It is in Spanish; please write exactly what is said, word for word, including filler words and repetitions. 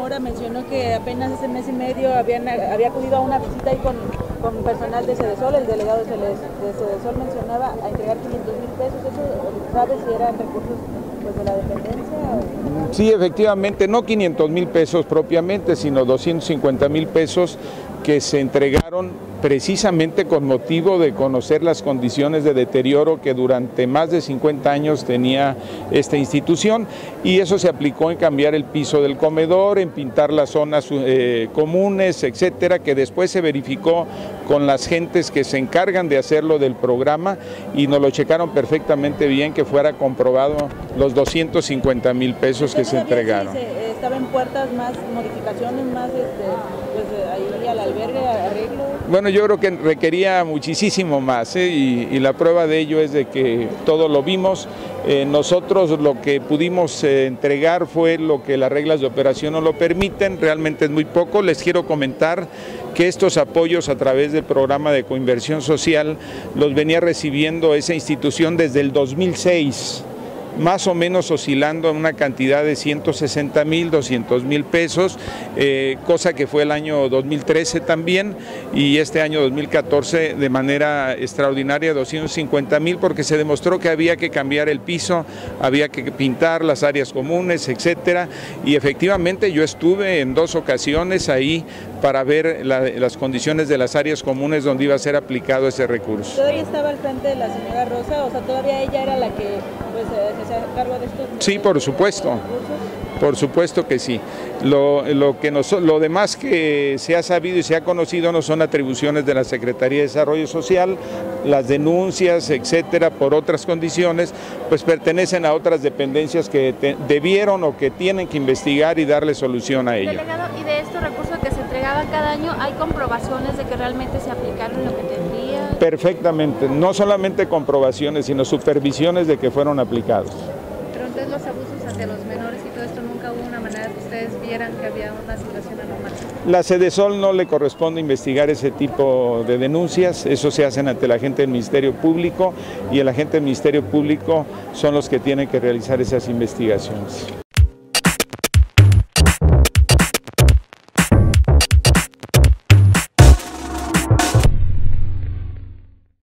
Zamora mencionó que apenas hace mes y medio habían, había acudido a una visita ahí con, con personal de Sedesol, el delegado de Sedesol mencionaba a entregar quinientos mil pesos. ¿Eso sabe si eran recursos pues, de la dependencia? O... Sí, efectivamente, no quinientos mil pesos propiamente, sino doscientos cincuenta mil pesos que se entregaron precisamente con motivo de conocer las condiciones de deterioro que durante más de cincuenta años tenía esta institución, y eso se aplicó en cambiar el piso del comedor, en pintar las zonas eh, comunes, etcétera, que después se verificó con las gentes que se encargan de hacerlo del programa y nos lo checaron perfectamente bien, que fuera comprobado los doscientos cincuenta mil pesos que se entregaron. Si se, ¿estaba en puertas más modificaciones, más este, pues, ahí al albergue, arreglo? Bueno, yo creo que requería muchísimo más, ¿eh? y, y la prueba de ello es de que todo lo vimos. Eh, nosotros lo que pudimos eh, entregar fue lo que las reglas de operación no lo permiten, realmente es muy poco. Les quiero comentar que estos apoyos a través del programa de coinversión social los venía recibiendo esa institución desde el dos mil seis. Más o menos oscilando en una cantidad de ciento sesenta mil, doscientos mil pesos, eh, cosa que fue el año dos mil trece también, y este año dos mil catorce de manera extraordinaria doscientos cincuenta mil, porque se demostró que había que cambiar el piso, había que pintar las áreas comunes, etcétera, y efectivamente yo estuve en dos ocasiones ahí para ver la, las condiciones de las áreas comunes donde iba a ser aplicado ese recurso. ¿Todavía estaba al frente de la señora Rosa? O sea, ¿todavía ella era la que pues, se hacía cargo de esto? Sí, por supuesto. Por supuesto que sí. Lo, lo, que nos, lo demás que se ha sabido y se ha conocido no son atribuciones de la Secretaría de Desarrollo Social, las denuncias, etcétera, por otras condiciones, pues pertenecen a otras dependencias que te, debieron o que tienen que investigar y darle solución a ello. Delegado, y de estos recursos que se entregaban cada año, ¿hay comprobaciones de que realmente se aplicaron lo que tendrían? Perfectamente, no solamente comprobaciones, sino supervisiones de que fueron aplicados. Pero entonces los abusos hacia los menores y todo esto, ¿nunca hubo una manera que ustedes vieran que había una situación anormal? La Sedesol no le corresponde investigar ese tipo de denuncias, eso se hace ante la gente del Ministerio Público, y el agente del Ministerio Público son los que tienen que realizar esas investigaciones.